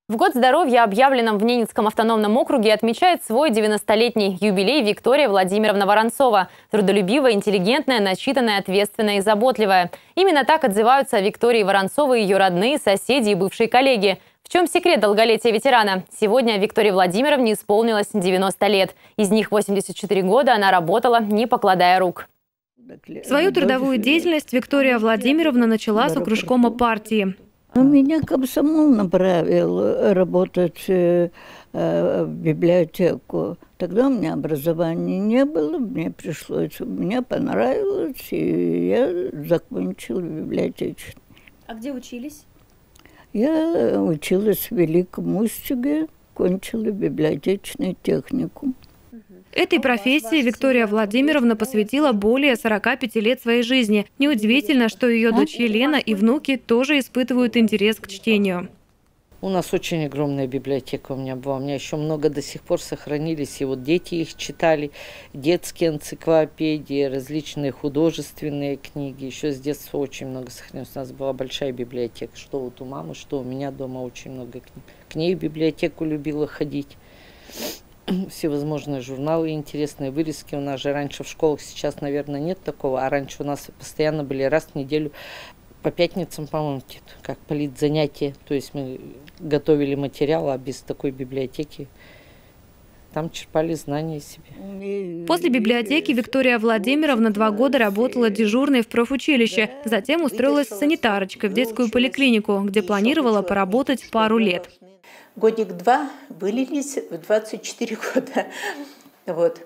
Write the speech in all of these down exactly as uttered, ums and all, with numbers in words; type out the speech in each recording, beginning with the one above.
В год здоровья, объявленном в Ненецком автономном округе, отмечает свой девяностолетний юбилей Виктория Владимировна Воронцова. Трудолюбивая, интеллигентная, начитанная, ответственная и заботливая. Именно так отзываются о Виктории Воронцовой ее родные, соседи и бывшие коллеги. В чем секрет долголетия ветерана? Сегодня Виктории Владимировне исполнилось девяносто лет. Из них восемьдесят четыре года она работала, не покладая рук. Свою трудовую деятельность Виктория Владимировна начала с окружкома партии. Меня комсомол направил работать э, в библиотеку. Тогда у меня образования не было, мне пришлось, мне понравилось, и я закончила библиотечную. А где учились? Я училась в Великом Устюге, кончила библиотечный техникум. Этой профессии Виктория Владимировна посвятила более сорока пяти лет своей жизни. Неудивительно, что ее дочь Елена и внуки тоже испытывают интерес к чтению. У нас очень огромная библиотека у меня была. У меня еще много до сих пор сохранились. И вот дети их читали, детские энциклопедии, различные художественные книги. Еще с детства очень много сохранилось. У нас была большая библиотека. Что вот у мамы, что у меня дома очень много книг. К ней в библиотеку любила ходить. Всевозможные журналы, интересные вырезки. У нас же раньше в школах, сейчас, наверное, нет такого. А раньше у нас постоянно были раз в неделю, по пятницам, по-моему, как политзанятия. То есть мы готовили материал, а без такой библиотеки там черпали знания себе. После библиотеки Виктория Владимировна два года работала дежурной в профучилище. Затем устроилась санитарочкой в детскую поликлинику, где планировала поработать пару лет. Годик-два вылились в двадцать четыре года. Вот.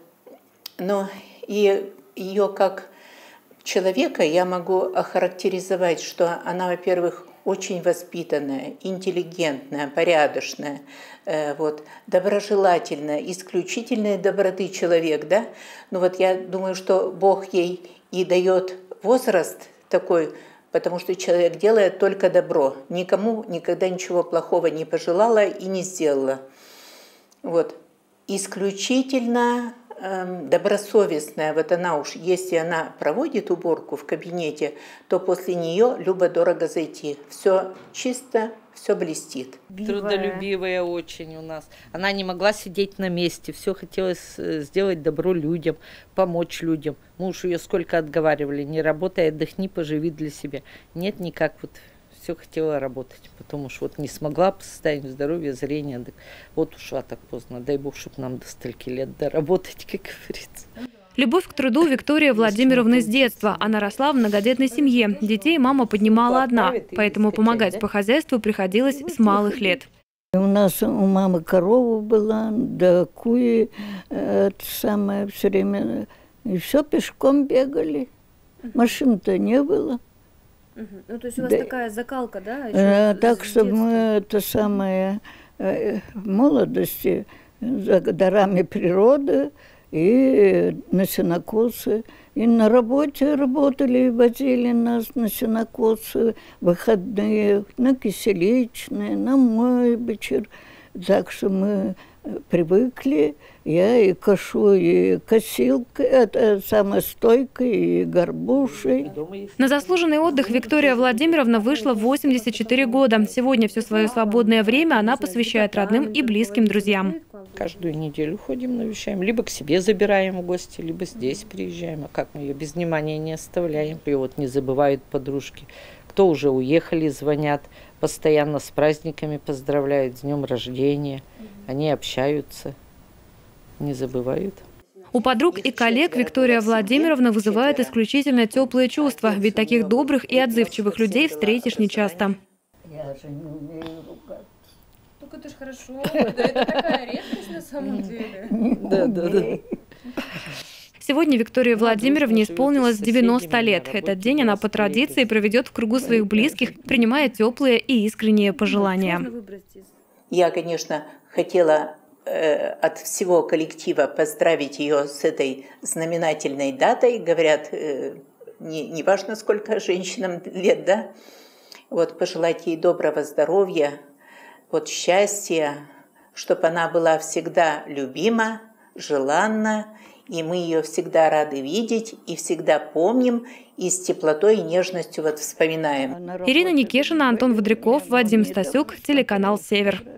Но и ее как человека я могу охарактеризовать, что она, во-первых, очень воспитанная, интеллигентная, порядочная, э, вот, доброжелательная, исключительной доброты человек. Да? Ну вот я думаю, что Бог ей и дает возраст такой, потому что человек делает только добро. Никому никогда ничего плохого не пожелала и не сделала. Вот. Исключительно эм, добросовестная. Вот она уж, если она проводит уборку в кабинете, то после нее любо-дорого зайти. Все чисто, все блестит. Трудолюбивая очень у нас. Она не могла сидеть на месте. Все хотелось сделать добро людям, помочь людям. Муж ее сколько отговаривали: не работай, отдохни, поживи для себя. Нет, никак. Вот все хотела работать. Потому что вот не смогла по состоянию здоровья, зрения. Вот ушла так поздно. Дай Бог, чтобы нам до стольки лет доработать, как говорится. Любовь к труду Виктория Владимировна с детства. Она росла в многодетной семье. Детей мама поднимала одна, поэтому помогать по хозяйству приходилось с малых лет. У нас у мамы корова была, да куи, это самое, все время, и все пешком бегали. Машин-то не было. Ну, то есть у вас да. такая закалка, да? Э, так что мы это самое э, в молодости за дарами природы и на сенокосы. И на работе работали, возили нас на сенокосы, выходные, на киселичные, на Мойбичер. Так что мы привыкли. Я и кошу, и косилкой, это самая стойкой, и горбушей. На заслуженный отдых Виктория Владимировна вышла в восемьдесят четыре года. Сегодня все свое свободное время она посвящает родным и близким друзьям. Каждую неделю ходим, навещаем. Либо к себе забираем в гости, либо здесь приезжаем. А как мы ее без внимания не оставляем? Ее вот не забывают подружки. Кто уже уехали, звонят. Постоянно с праздниками поздравляют, с днем рождения. Они общаются, не забывают. У подруг и коллег Виктория Владимировна вызывает исключительно теплые чувства, ведь таких добрых и отзывчивых людей встретишь нечасто. Я же не умею ругаться. Так это ж хорошо, это такая редкость на самом деле. Да, да, да. Сегодня Виктории Владимировне исполнилось девяносто лет. Этот день она по традиции проведет в кругу своих близких, принимая теплые и искренние пожелания. Я, конечно, хотела э, от всего коллектива поздравить ее с этой знаменательной датой. Говорят, э, не, не важно, сколько женщинам лет, да? Вот, пожелать ей доброго здоровья, вот, счастья, чтобы она была всегда любима, желанна. И мы ее всегда рады видеть, и всегда помним, и с теплотой и нежностью вот вспоминаем. Ирина Никешина, Антон Водряков, Вадим Стасюк, телеканал «Север».